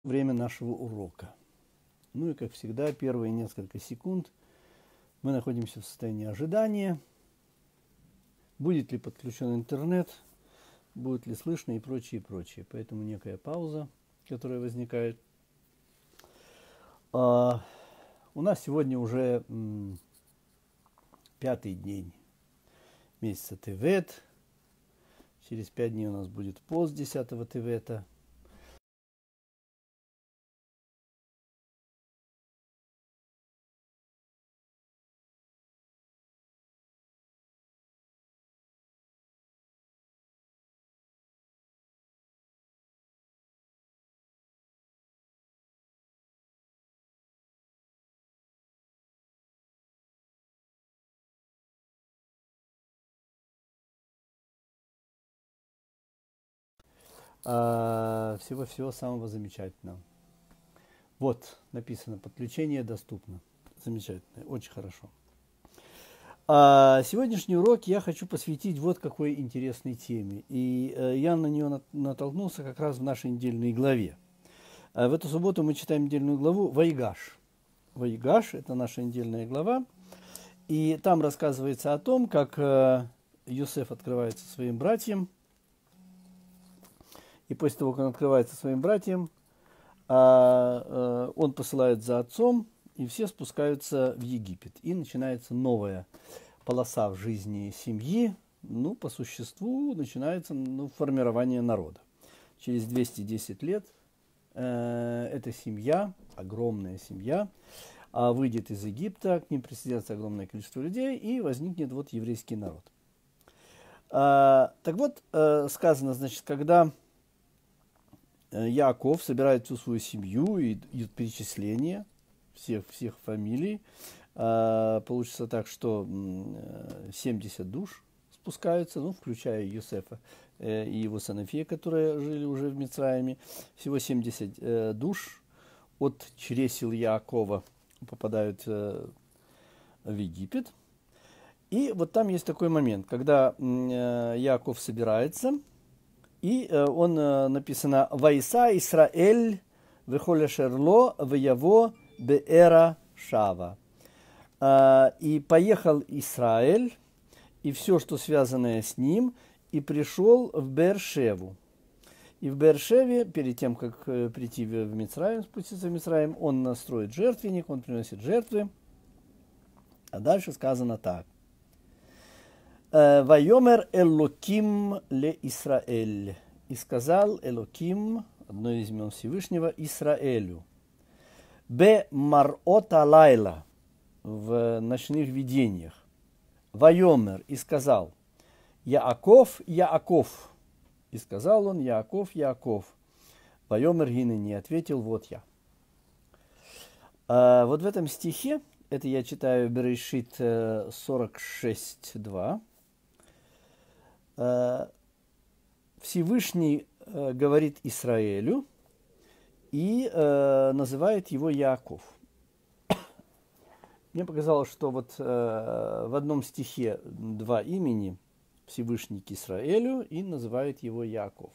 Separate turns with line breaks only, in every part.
время нашего урока. Ну и, как всегда, первые несколько секунд мы находимся в состоянии ожидания. Будет ли подключен интернет, будет ли слышно и прочее, и прочее. Поэтому некая пауза, которая возникает. У нас сегодня уже 5-й день месяца Тевет. Через 5 дней у нас будет пост 10-го Тевета. Всего-всего самого замечательного. Вот, написано, подключение доступно. Замечательно, очень хорошо. Сегодняшний урок я хочу посвятить вот какой интересной теме. И я на нее натолкнулся как раз в нашей недельной главе. В эту субботу мы читаем недельную главу Ваигаш. Ваигаш – это наша недельная глава. И там рассказывается о том, как Йосеф открывается своим братьям. И после того, как он открывается своим братьям, он посылает за отцом, и все спускаются в Египет. И начинается новая полоса в жизни семьи. Ну, по существу, начинается формирование народа. Через 210 лет эта семья, огромная семья, выйдет из Египта, к ним присоединятся огромное количество людей, и возникнет вот еврейский народ. Так вот, сказано, значит, когда Яаков собирает всю свою семью, и идет перечисление всех фамилий. Получится так, что 70 душ спускаются, ну, включая Йосефа и его сыновей, которые жили уже в Мицраиме. Всего 70 душ от чресел Яакова попадают в Египет. И вот там есть такой момент, когда Яаков собирается, и он написано «Ваиса Исраэль вехоле шерло веяво беэра шава». И поехал Израиль, и все, что связанное с ним, и пришел в Беэр-Шеву. И в Беэр-Шеве, перед тем, как прийти в Мицраим, спуститься в Мицраим, он строит жертвенник, он приносит жертвы. А дальше сказано так. «Вайомер Элоким ле Исраэль». И сказал Элоким, одно из имен Всевышнего, Исраэлю. «Бе мар'ота лайла». В ночных видениях. Вайомер. И сказал. Яаков, Яаков. И сказал он, Яаков, Яаков. Вайомер гинени. Ответил, вот я. Вот в этом стихе, это я читаю Берешит 46:2, Всевышний говорит Исраэлю и называет его Яаков. Мне показалось, что вот в одном стихе два имени, Всевышний к Исраэлю, и называет его Яаков.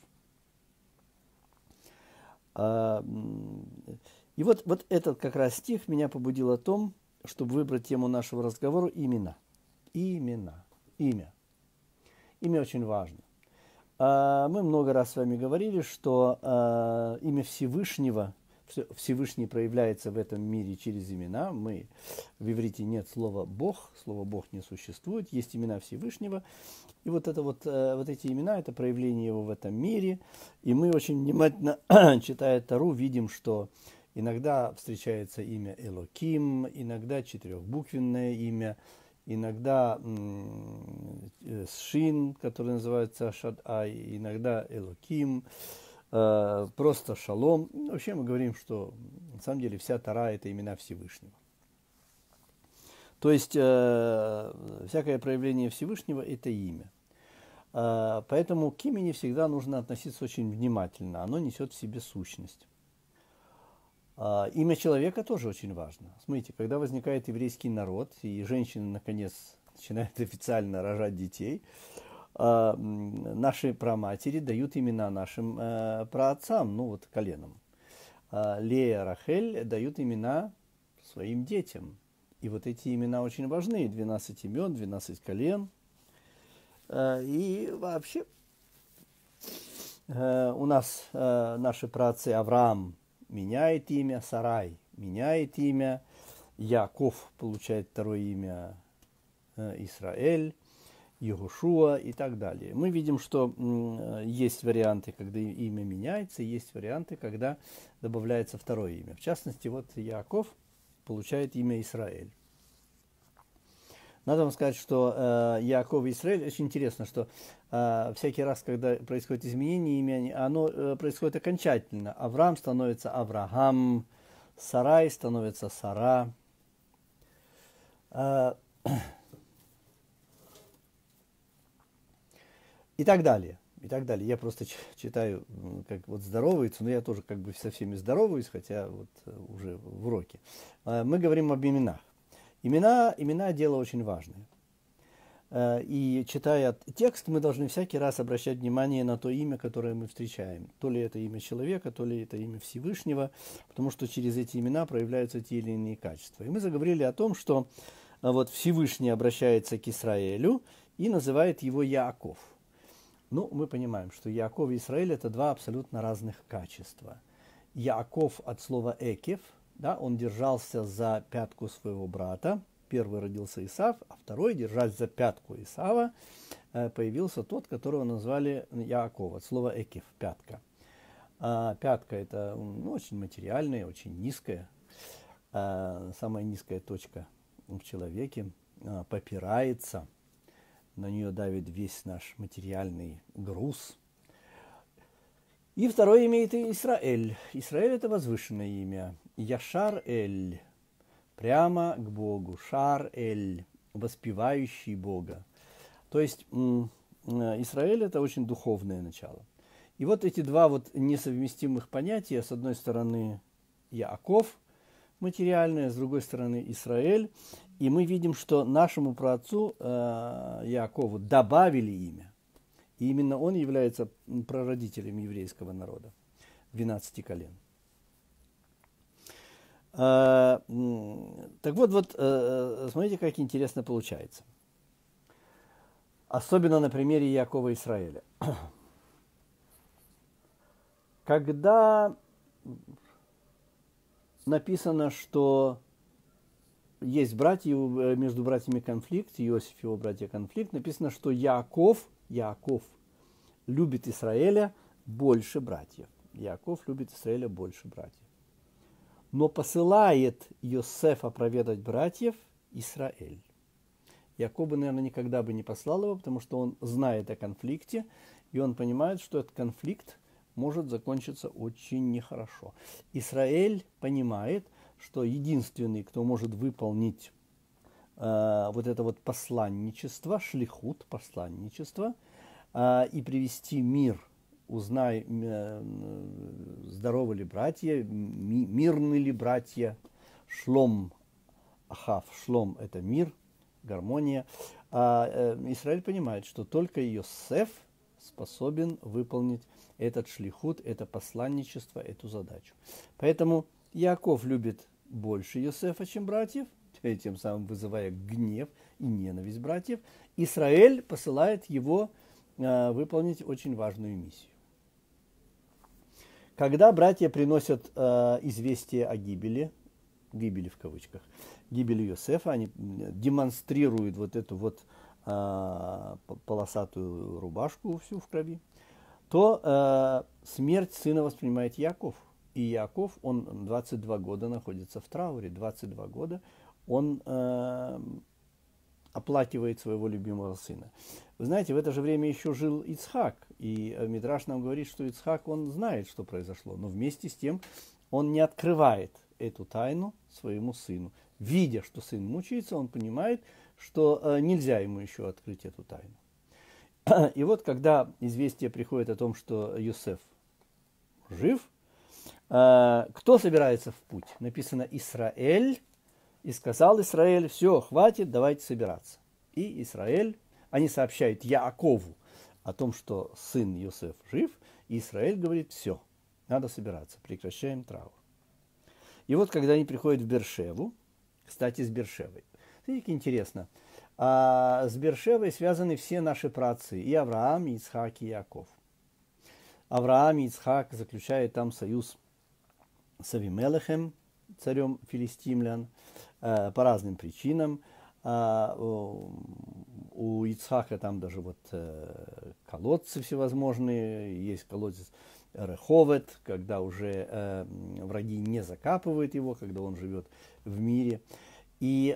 И вот этот как раз стих меня побудил о том, чтобы выбрать тему нашего разговора имена. Имя. Имя очень важно. Мы много раз с вами говорили, что имя Всевышнего, Всевышний проявляется в этом мире через имена. В иврите нет слова «Бог», слова «Бог» не существует, есть имена Всевышнего. И вот эти имена – это проявление его в этом мире. И мы очень внимательно, читая Тору, видим, что иногда встречается имя Элоким, иногда четырехбуквенное имя, иногда Шин, который называется Шад-Ай, иногда Элоким, просто Шалом. Вообще мы говорим, что на самом деле вся Тора – это имена Всевышнего. То есть всякое проявление Всевышнего – это имя. Поэтому к имени всегда нужно относиться очень внимательно. Оно несет в себе сущность. Имя человека тоже очень важно. Смотрите, когда возникает еврейский народ, и женщины, наконец, начинают официально рожать детей, наши праматери дают имена нашим праотцам, ну вот коленам. Лея, Рахель дают имена своим детям. И вот эти имена очень важны. 12 имен, 12 колен. И вообще у нас наши праотцы Авраам меняет имя, Сарай меняет имя, Яков получает второе имя Исраэль, Егошуа и так далее. Мы видим, что есть варианты, когда имя меняется, есть варианты, когда добавляется второе имя. В частности, вот Яков получает имя Исраэль. Надо вам сказать, что Яков и Израиль, очень интересно, что всякий раз, когда происходит изменение имени, оно происходит окончательно. Авраам становится Авраам, Сарай становится Сара. И так далее. И так далее. Я просто читаю, как вот здоровается, но я тоже как бы со всеми здороваюсь, хотя вот уже в уроке. Мы говорим об именах. Имена – дело очень важное. И читая текст, мы должны всякий раз обращать внимание на то имя, которое мы встречаем. То ли это имя человека, то ли это имя Всевышнего, потому что через эти имена проявляются те или иные качества. И мы заговорили о том, что вот Всевышний обращается к Исраэлю и называет его Яаков. Ну, мы понимаем, что Яаков и Израиль – это два абсолютно разных качества. Яаков от слова «экев», да, он держался за пятку своего брата. Первый родился Исав, а второй, держась за пятку Исава, появился тот, которого назвали Яаков, от слова «экев» – пятка. Пятка – это очень материальная, очень низкая, самая низкая точка в человеке, попирается, на нее давит весь наш материальный груз. И второе имя – это Исраэль. Исраэль – это возвышенное имя. Яшар-эль, прямо к Богу. Шар-эль, воспевающий Бога. То есть Исраэль – это очень духовное начало. И вот эти два вот несовместимых понятия, с одной стороны Яаков, материальное, с другой стороны Исраэль. И мы видим, что нашему праотцу Яакову добавили имя. И именно он является прародителем еврейского народа, 12 колен. Так вот, смотрите, как интересно получается. Особенно на примере Яакова и Израиля. Когда написано, что есть братья, между братьями конфликт, Иосиф и его братья конфликт, написано, что Яаков любит Израиля больше братьев. Яаков любит Израиля больше братьев. Но посылает Йосефа проведать братьев Израиль. Яков бы, наверное, никогда бы не послал его, потому что он знает о конфликте, и он понимает, что этот конфликт может закончиться очень нехорошо. Израиль понимает, что единственный, кто может выполнить вот это вот посланничество, шлихут, посланничество, и привести мир, узнай, здоровы ли братья, мирны ли братья, шлом, ахав, шлом – это мир, гармония. Израиль понимает, что только Йосеф способен выполнить этот шлихут, это посланничество, эту задачу. Поэтому Яаков любит больше Йосефа, чем братьев, тем самым вызывая гнев и ненависть братьев. Израиль посылает его выполнить очень важную миссию. Когда братья приносят известие о гибели в кавычках, гибели Йосефа, они демонстрируют вот эту вот полосатую рубашку всю в крови, то смерть сына воспринимает Яаков. И Яаков, он 22 года находится в трауре, 22 года он оплакивает своего любимого сына. Вы знаете, в это же время еще жил Ицхак, и Мидраш нам говорит, что Ицхак, он знает, что произошло, но вместе с тем он не открывает эту тайну своему сыну. Видя, что сын мучается, он понимает, что нельзя ему еще открыть эту тайну. И вот, когда известие приходит о том, что Йосеф жив, кто собирается в путь? Написано «Исраэль». И сказал Израиль: все, хватит, давайте собираться. И Израиль, они сообщают Яакову о том, что сын Йосеф жив, и Израиль говорит: все, надо собираться, прекращаем траур. И вот, когда они приходят в Бершеву, кстати, с Бершевой. Смотрите, как интересно. С Бершевой связаны все наши праотцы. И Авраам, и Ицхак, и Иаков. Авраам и Ицхак заключают там союз с Авимелехем, царем филистимлян, по разным причинам. У Ицхака там даже вот колодцы всевозможные. Есть колодец Реховет, когда уже враги не закапывают его, когда он живет в мире. И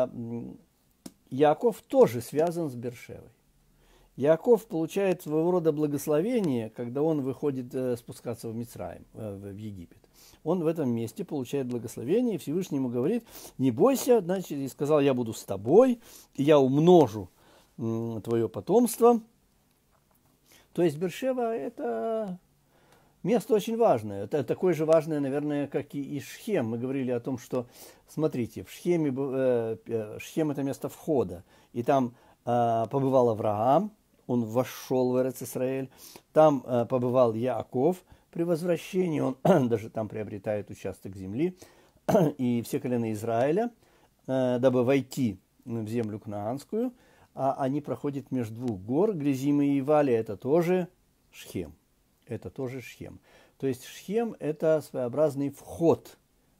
Иаков тоже связан с Бершевой. Иаков получает своего рода благословение, когда он выходит спускаться в Мицраим, в Египет. Он в этом месте получает благословение, и Всевышний ему говорит: не бойся, значит, и сказал: я буду с тобой, и я умножу твое потомство. То есть Бершева – это место очень важное. Это такое же важное, наверное, как и Шхем. Мы говорили о том, что, смотрите, в Шхеме, Шхем – это место входа, и там побывал Авраам, он вошел в Эрец-Исраэль, там побывал Иаков при возвращении, он даже там приобретает участок земли, и все колены Израиля, дабы войти в землю кнаанскую, они проходят между двух гор, Гризим и Ивали, это тоже Шхем. Это тоже Шхем. То есть Шхем – это своеобразный вход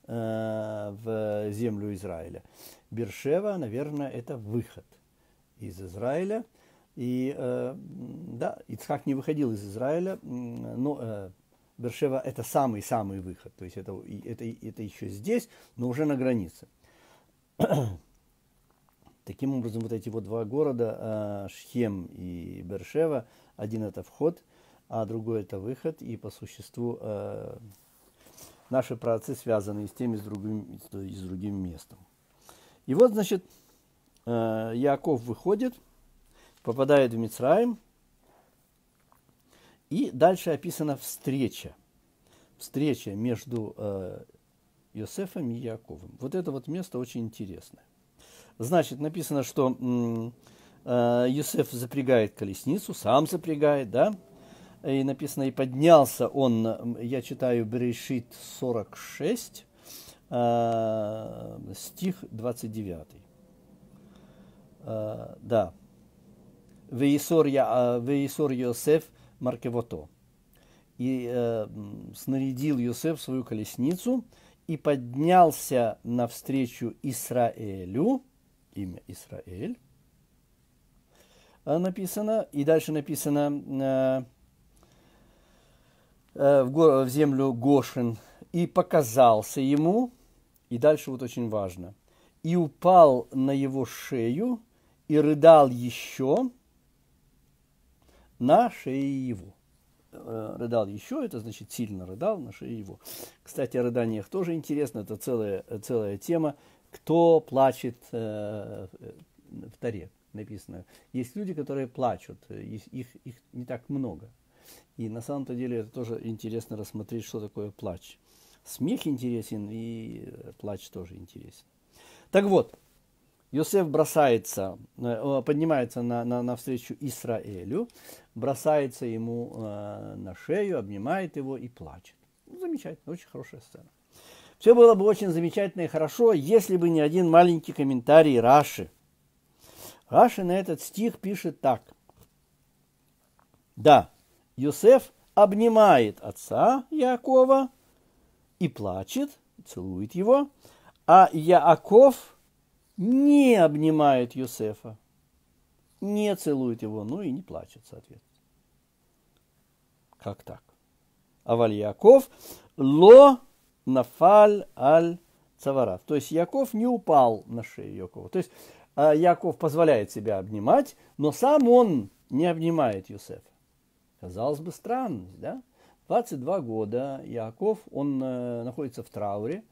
в землю Израиля. Бершева, наверное, это выход из Израиля. И да, Ицхак не выходил из Израиля, но Бершева – это самый-самый выход. То есть это еще здесь, но уже на границе. Таким образом, вот эти вот два города, Шхем и Бершева, один – это вход, а другой – это выход. И по существу наши праотцы связаны и с тем, и с другим местом. И вот, значит, Иаков выходит, попадает в Мицраим, и дальше описана встреча. Встреча между Йосефом и Иаковом. Вот это вот место очень интересное. Значит, написано, что Йосеф запрягает колесницу, сам запрягает, да? И написано: и поднялся он, я читаю Берешит 46, стих 29. Да. Веисор Йосеф маркевото. И снарядил Йосеф свою колесницу и поднялся навстречу Исраэлю, имя Исраэль, написано, и дальше написано в землю Гошен, и показался ему, и дальше вот очень важно, и упал на его шею, и рыдал еще на шее его. Рыдал еще, это значит сильно рыдал на шее его. Кстати, о рыданиях тоже интересно, это целая тема. Кто плачет в Торе, написано. Есть люди, которые плачут, их не так много. И на самом-то деле это тоже интересно рассмотреть, что такое плач. Смех интересен, и плач тоже интересен. Так вот, Йосеф поднимается навстречу Исраэлю, бросается ему на шею, обнимает его и плачет. Замечательно, очень хорошая сцена. Все было бы очень замечательно и хорошо, если бы не один маленький комментарий Раши. Раши на этот стих пишет так. Да, Йосеф обнимает отца Иакова и плачет, целует его, а Иаков не обнимает Йосефа, не целует его, ну и не плачет, соответственно. Как так? Аваль Иаков ло нафаль аль цаварав. То есть Иаков не упал на шею Иакова. То есть Иаков позволяет себя обнимать, но сам он не обнимает Йосефа. Казалось бы, странность, да? 22 года Иаков, он находится в трауре.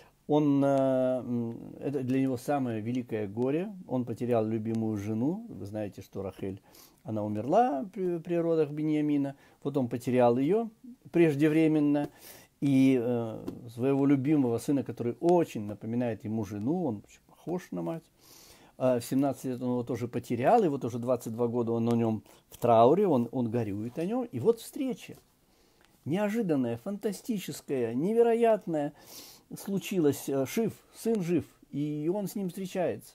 Это для него самое великое горе. Он потерял любимую жену. Вы знаете, что Рахель, она умерла при родах Биньямина. Вот он потерял ее преждевременно. И своего любимого сына, который очень напоминает ему жену, он очень похож на мать. В 17 лет он его тоже потерял. И вот уже 22 года он о нем в трауре, он горюет о нем. И вот встреча. Неожиданная, фантастическая, невероятная. случилось, жив, сын жив, и он с ним встречается.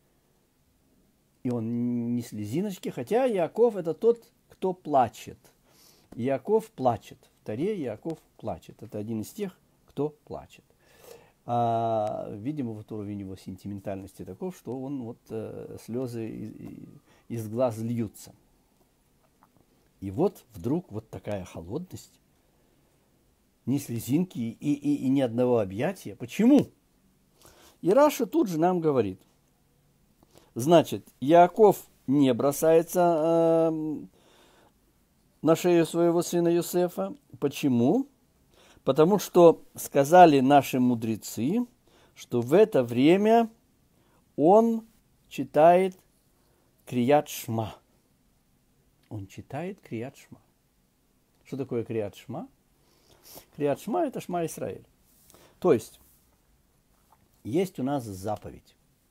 И он не слезиночки, хотя Иаков это тот, кто плачет. Иаков плачет. В Торе Иаков плачет. Это один из тех, кто плачет. Видимо, вот уровень его сентиментальности таков, что он вот слезы из глаз льются. И вот вдруг вот такая холодность, ни слезинки и ни одного объятия. Почему? И Раша тут же нам говорит. Значит, Иаков не бросается на шею своего сына Йосефа. Почему? Потому что сказали наши мудрецы, что в это время он читает Крият Шма. Он читает Крият Шма. Что такое Крият Шма? Крият Шма – это Шма Исраэль. То есть у нас заповедь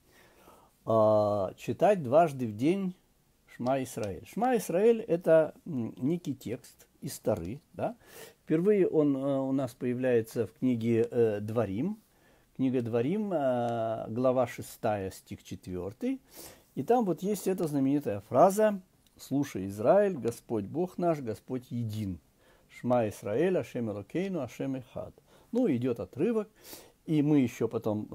читать дважды в день Шма Исраэль. Шма Исраэль – это некий текст из Торы. Да? Впервые он у нас появляется в книге Дворим. Книга Дворим, глава 6, стих 4. И там вот есть эта знаменитая фраза «Слушай, Израиль, Господь Бог наш, Господь един. Шма Исраэль, Ашем Элокейну, Ашем Эхад». Ну, идет отрывок, и мы еще потом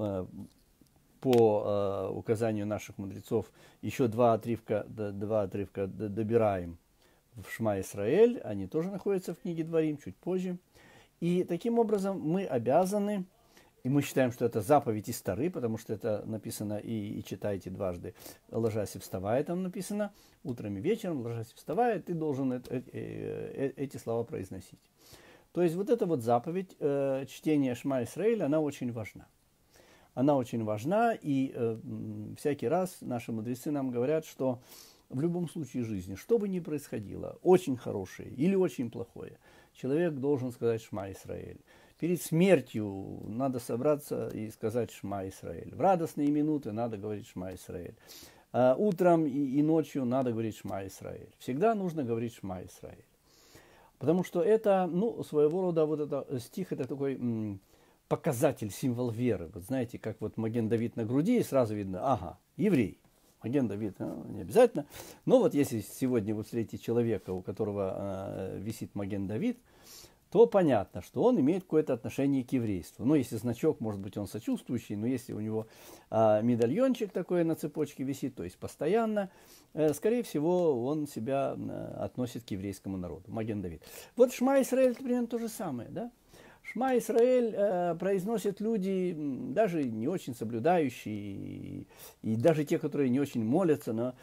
по указанию наших мудрецов еще два отрывка добираем в Шма Исраэль, они тоже находятся в книге Дворим, чуть позже. И таким образом мы обязаны, и мы считаем, что это заповедь из Торы, потому что это написано и читайте дважды, ложась и вставая, там написано, утром и вечером, ложась и вставая, ты должен эти слова произносить. То есть вот эта вот заповедь чтения Шма Исраэль, она очень важна. Она очень важна, и всякий раз наши мудрецы нам говорят, что в любом случае жизни, что бы ни происходило, очень хорошее или очень плохое, человек должен сказать Шма Исраэль. Перед смертью надо собраться и сказать Шма Исраэль. В радостные минуты надо говорить Шма Исраэль. Утром и ночью надо говорить Шма Исраэль. Всегда нужно говорить Шма Исраэль. Потому что это, своего рода вот это стих, это такой показатель, символ веры. Вот знаете, как вот Маген Давид на груди, и сразу видно, ага, еврей. Маген Давид, не обязательно. Но вот если сегодня вы встретите человека, у которого висит Маген Давид, то понятно, что он имеет какое-то отношение к еврейству. Ну, если значок, может быть, он сочувствующий, но если у него медальончик такой на цепочке висит, то есть постоянно, скорее всего, он себя относит к еврейскому народу. Маген Давид. Вот Шма Исраэль, примерно то же самое, да? Шма Исраэль произносят люди, даже не очень соблюдающие, и даже те, которые не очень молятся, но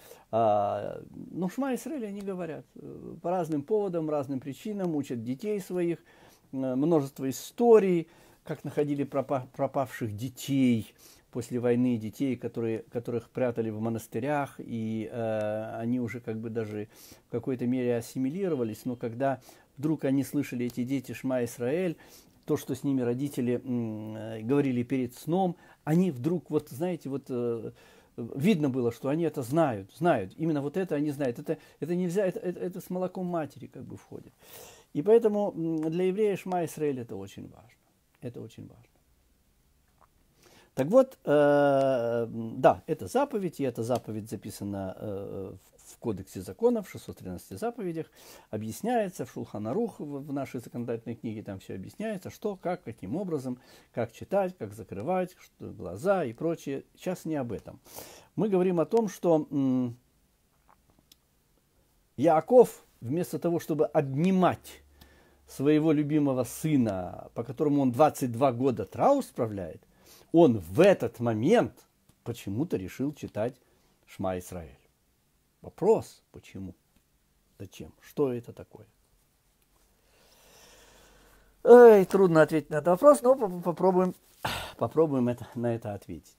Шма Исраэль они говорят по разным поводам, разным причинам, учат детей своих, множество историй, как находили пропавших детей после войны, детей, которых прятали в монастырях, и они уже как бы даже в какой-то мере ассимилировались, но когда вдруг они слышали, эти дети, Шма Исраэль, то, что с ними родители говорили перед сном, они вдруг, вот знаете, вот видно было, что они это знают, именно вот это они знают, это нельзя, это с молоком матери как бы входит. И поэтому для еврея Шма Исраэль это очень важно, это очень важно. Так вот, да, это заповедь, и эта заповедь записана в Кодексе законов, в 613 заповедях, объясняется в Шулхан Арух, в нашей законодательной книге, там все объясняется, что, как, каким образом, как читать, как закрывать, что, глаза и прочее. Сейчас не об этом. Мы говорим о том, что Иаков, вместо того, чтобы обнимать своего любимого сына, по которому он 22 года траур справляет, он в этот момент почему-то решил читать Шма Исраэль. Вопрос, почему? Зачем? Что это такое? Трудно ответить на этот вопрос, но попробуем на это ответить.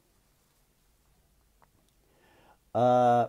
Вся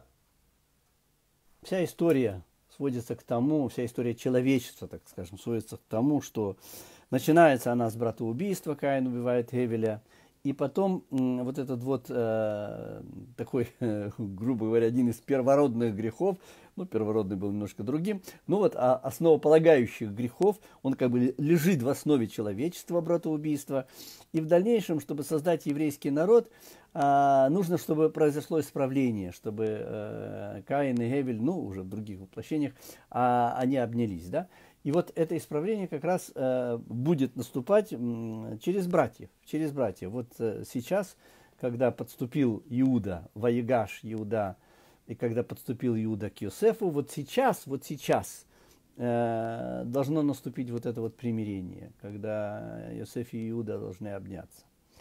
история сводится к тому, вся история человечества, так скажем, сводится к тому, что начинается она с братоубийства, Каин убивает Гевеля, И потом вот этот вот такой, грубо говоря, один из первородных грехов, ну, первородный был немножко другим, но вот основополагающих грехов, он как бы лежит в основе человечества, братоубийства. И в дальнейшем, чтобы создать еврейский народ, нужно, чтобы произошло исправление, чтобы Каин и Гевель, ну, уже в других воплощениях, они обнялись, да. И вот это исправление как раз будет наступать через братьев, через братьев. Вот сейчас, когда подступил Иуда, Ваегаш Иуда, и когда подступил Иуда к Иосифу, вот сейчас должно наступить вот это вот примирение, когда Иосиф и Иуда должны обняться.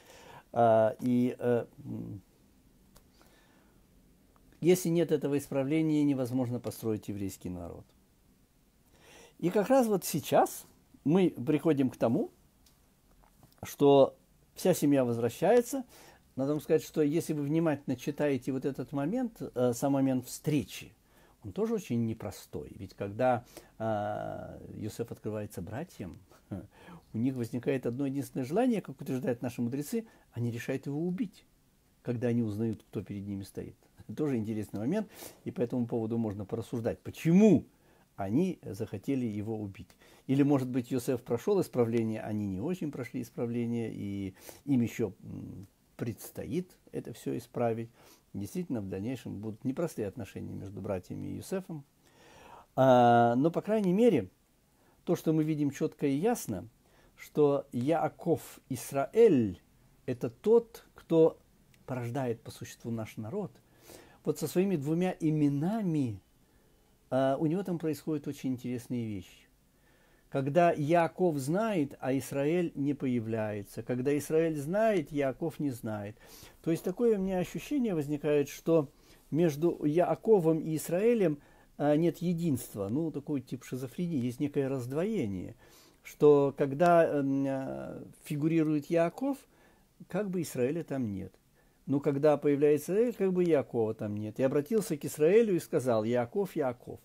Если нет этого исправления, невозможно построить еврейский народ. И как раз вот сейчас мы приходим к тому, что вся семья возвращается. Надо вам сказать, что если вы внимательно читаете вот этот момент, сам момент встречи, он тоже очень непростой. Ведь когда Иосиф открывается братьям, у них возникает одно единственное желание, как утверждают наши мудрецы, они решают его убить, когда они узнают, кто перед ними стоит. Это тоже интересный момент, и по этому поводу можно порассуждать. Почему они захотели его убить? Или, может быть, Иосиф прошел исправление, они не очень прошли исправление, и им еще предстоит это все исправить. Действительно, в дальнейшем будут непростые отношения между братьями и Иосифом. Но, по крайней мере, то, что мы видим четко и ясно, что Яаков Исраэль – это тот, кто порождает по существу наш народ. Вот со своими двумя именами у него там происходят очень интересные вещи. Когда Яаков знает, а Исраэль не появляется. Когда Исраэль знает, Яаков не знает. То есть такое у меня ощущение возникает, что между Яаковом и Исраэлем нет единства. Ну, такой тип шизофрении, есть некое раздвоение. Что когда фигурирует Яаков, как бы Исраэля там нет. Но когда появляется Израиль, как бы Яакова там нет. И обратился к Исраэлю и сказал: Яаков, Яаков.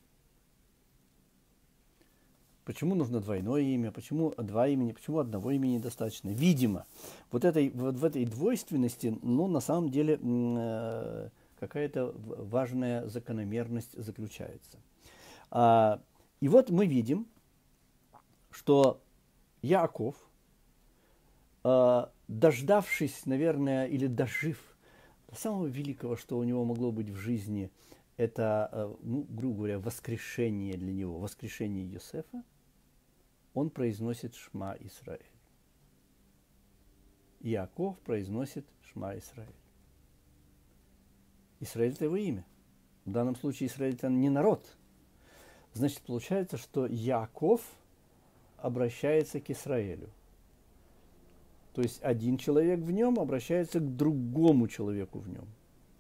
Почему нужно двойное имя? Почему два имени? Почему одного имени недостаточно? Видимо, в этой двойственности, ну, на самом деле, какая-то важная закономерность заключается. И вот мы видим, что Яаков, дождавшись, наверное, или дожив до самого великого, что у него могло быть в жизни, это, ну, грубо говоря, воскрешение для него, воскрешение Иосифа, он произносит Шма Исраэль. Иаков произносит Шма Исраэль. Исраэль – это его имя. В данном случае Исраэль – это не народ. Значит, получается, что Иаков обращается к Исраэлю. То есть один человек в нем обращается к другому человеку в нем.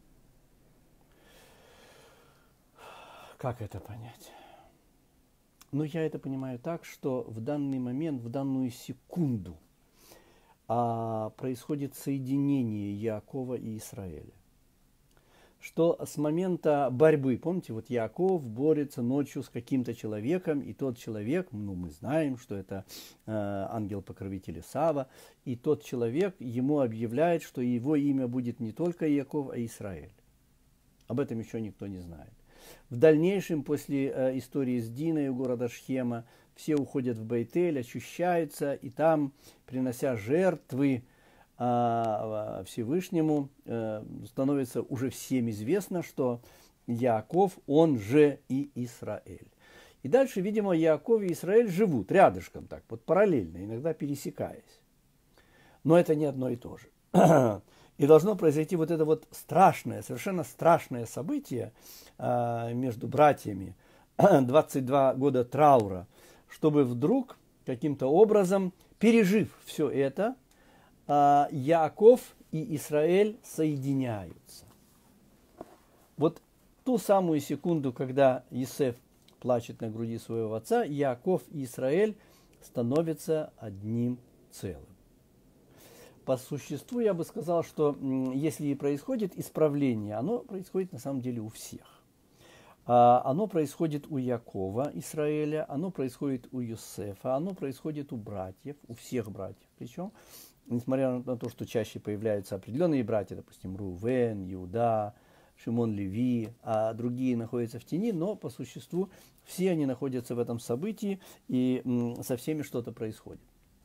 Как это понять? Ну, я это понимаю так, что в данный момент, в данную секунду происходит соединение Яакова и Исраэля. Что с момента борьбы, помните, вот Яаков борется ночью с каким-то человеком, и тот человек, ну, мы знаем, что это ангел-покровитель Исава, и тот человек ему объявляет, что его имя будет не только Яаков, а Исраэль. Об этом еще никто не знает. В дальнейшем, после истории с Диной у города Шхема, все уходят в Бейтель, очищаются, и там, принося жертвы Всевышнему, становится уже всем известно, что Яаков, он же и Исраэль. И дальше, видимо, Яаков и Исраэль живут рядышком, так вот параллельно, иногда пересекаясь. Но это не одно и то же. И должно произойти вот это вот страшное, совершенно страшное событие между братьями, 22 года траура, чтобы вдруг каким-то образом, пережив все это, Яаков и Исраэль соединяются. Вот ту самую секунду, когда Иосиф плачет на груди своего отца, Яаков и Исраэль становятся одним целым. По существу я бы сказал, что если и происходит исправление, оно происходит на самом деле у всех. Оно происходит у Яакова, Исраэля, оно происходит у Иосифа, оно происходит у братьев, у всех братьев причем. несмотря на то, что чаще появляются определенные братья, допустим, Рувен, Иуда, Шимон, Леви, а другие находятся в тени, но по существу все они находятся в этом событии, и со всеми что-то происходит.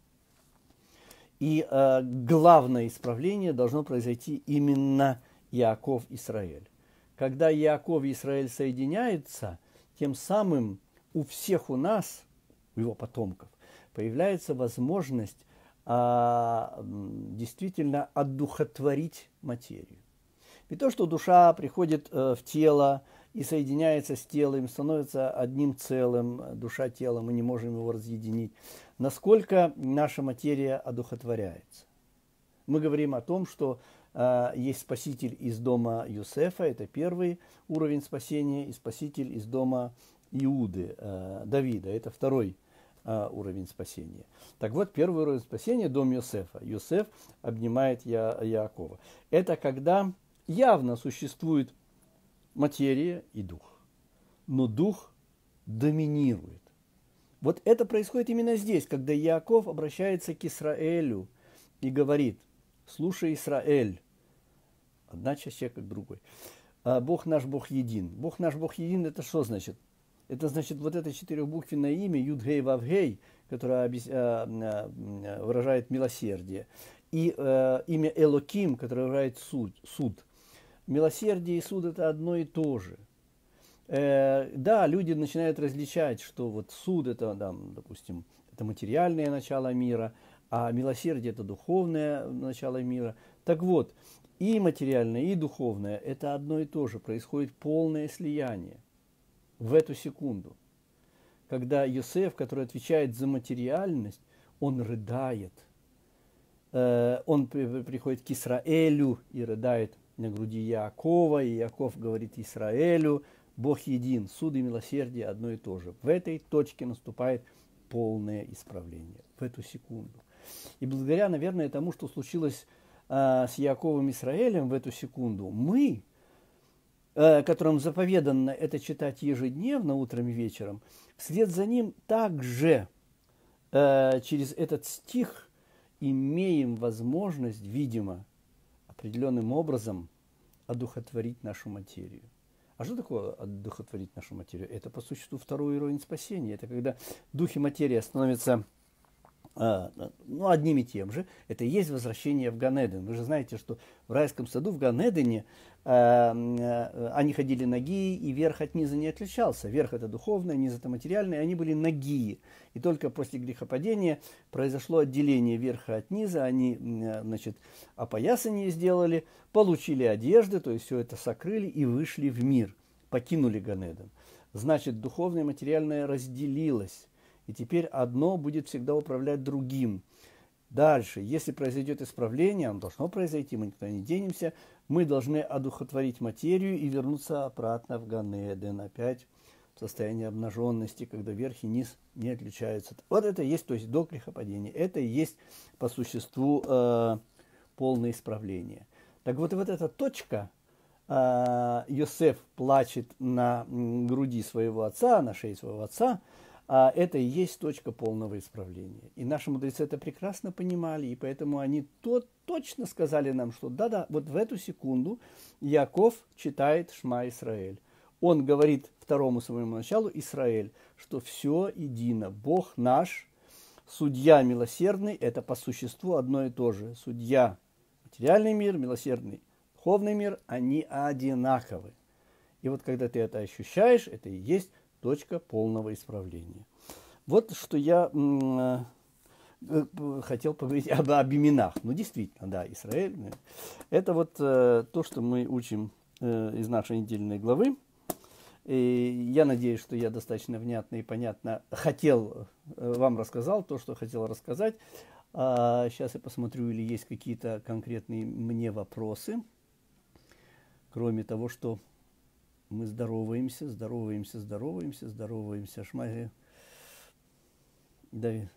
И главное исправление должно произойти именно Иаков-Израиль. Когда Иаков и Израиль соединяются, тем самым у всех у нас, у его потомков, появляется возможность действительно одухотворить материю. Ведь то, что душа приходит в тело и соединяется с телом, становится одним целым, душа тела, мы не можем его разъединить, насколько наша материя одухотворяется. Мы говорим о том, что есть спаситель из дома Иосифа, это первый уровень спасения, и спаситель из дома Иуды, Давида, это второй уровень спасения. Так вот, первый уровень спасения – дом Иосифа. Иосиф обнимает Иакова. Это когда явно существует материя и дух, но дух доминирует. Вот это происходит именно здесь, когда Иаков обращается к Израилю и говорит: слушай, Израиль, одна часть человека к другой, Бог наш, Бог един. Бог наш, Бог един, это что значит? Это значит вот это четырехбуквенное имя Юд-Гей Вав-Гей, которое выражает милосердие, и имя Элоким, которое выражает суд. Милосердие и суд – это одно и то же. Да, люди начинают различать, что вот суд – это, да, допустим, это материальное начало мира, а милосердие – это духовное начало мира. Так вот, и материальное, и духовное – это одно и то же. Происходит полное слияние в эту секунду. Когда Иосиф, который отвечает за материальность, он рыдает. Он приходит к Израилю и рыдает на груди Иакова, и Иаков говорит Израилю: Бог един, суд и милосердие одно и то же. В этой точке наступает полное исправление, в эту секунду. И благодаря, наверное, тому, что случилось с Иаковом и Израилем в эту секунду, мы, которым заповедано это читать ежедневно, утром и вечером, вслед за ним также через этот стих имеем возможность, видимо, определенным образом одухотворить нашу материю. А что такое одухотворить нашу материю? Это по существу второй уровень спасения. Это когда дух и материя становятся одним и тем же. Это и есть возвращение в Ган-Эден. Вы же знаете, что в райском саду в Ган-Эдене они ходили нагие, и верх от низа не отличался. Верх – это духовное, низ – это материальное, они были нагие. И только после грехопадения произошло отделение верха от низа, они, значит, опоясание сделали, получили одежды, то есть все это сокрыли и вышли в мир, покинули Ган-Эден. Значит, духовное и материальное разделилось, и теперь одно будет всегда управлять другим. Дальше, если произойдет исправление, оно должно произойти, мы никуда не денемся, мы должны одухотворить материю и вернуться обратно в Ган-Эден, опять в состоянии обнаженности, когда верх и низ не отличаются. Вот это и есть, то есть до грехопадения, это и есть по существу полное исправление. Так вот эта точка, Йосеф плачет на груди своего отца, на шее своего отца, это и есть точка полного исправления. И наши мудрецы это прекрасно понимали, и поэтому они точно сказали нам, что да-да, вот в эту секунду Иаков читает Шма Исраэль. Он говорит второму своему началу Исраэль, что все едино. Бог наш, судья милосердный, это по существу одно и то же. Судья материальный мир, милосердный духовный мир, они одинаковы. И вот когда ты это ощущаешь, это и есть точка полного исправления. Вот что я хотел поговорить об именах. Ну, действительно, да, Израиль. Это вот то, что мы учим из нашей недельной главы. И я надеюсь, что я достаточно внятно и понятно вам рассказал то, что хотел рассказать. Сейчас я посмотрю, или есть какие-то конкретные мне вопросы. Кроме того, что мы здороваемся. Шмаги. Давид.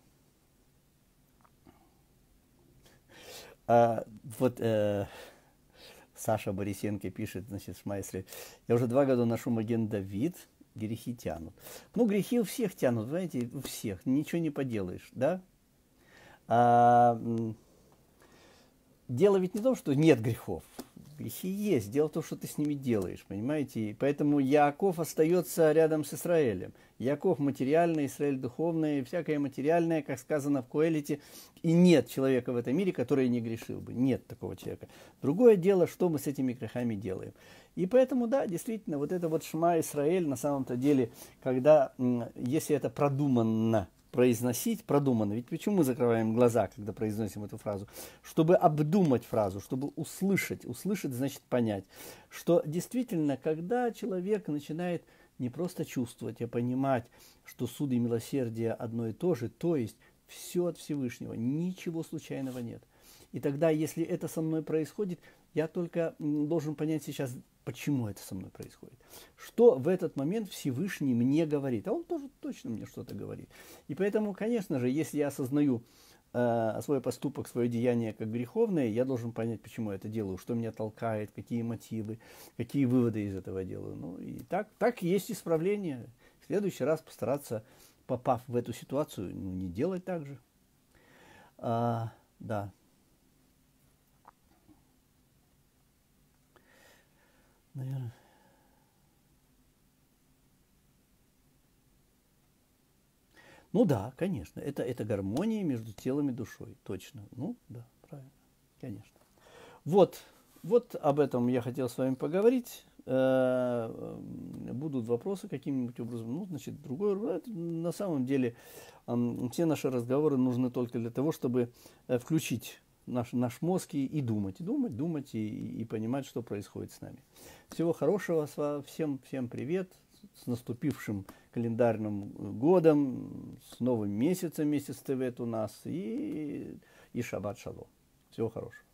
Саша Борисенко пишет, значит, Шмайсли: я уже 2 года ношу Маген Давид, грехи тянут. Ну, грехи у всех тянут, знаете, у всех, ничего не поделаешь, да? дело ведь не в том, что нет грехов. Грехи есть. Дело в том, что ты с ними делаешь, понимаете? И поэтому Яаков остается рядом с Израилем. Яаков материальный, Израиль духовный, всякое материальное, как сказано в Коэлите. И нет человека в этом мире, который не грешил бы. Нет такого человека. Другое дело, что мы с этими грехами делаем. И поэтому, да, действительно, вот это вот Шма Исраэль, на самом-то деле, когда, если это продуманно произносить, продуманно. Ведь почему мы закрываем глаза, когда произносим эту фразу? Чтобы обдумать фразу, чтобы услышать. Услышать значит понять. Что действительно, когда человек начинает не просто чувствовать, а понимать, что суд и милосердие одно и то же, то есть все от Всевышнего, ничего случайного нет. И тогда, если это со мной происходит, я только должен понять сейчас, почему это со мной происходит. Что в этот момент Всевышний мне говорит. А он тоже точно мне что-то говорит. И поэтому, конечно же, если я осознаю свой поступок, свое деяние как греховное, я должен понять, почему я это делаю, что меня толкает, какие мотивы, какие выводы из этого делаю. Ну, и так есть исправление. В следующий раз постараться, попав в эту ситуацию, не делать так же. Да. Наверное. Ну да, конечно. Это гармония между телом и душой. Точно. Ну да, правильно. Конечно. Вот об этом я хотел с вами поговорить. Будут вопросы каким-нибудь образом. Ну, значит, другой. На самом деле, все наши разговоры нужны только для того, чтобы включить наш мозг и думать, и понимать, что происходит с нами. Всего хорошего. Всем привет. С наступившим календарным годом, с новым месяцем, месяц Тевет у нас, и шаббат шалом. Всего хорошего.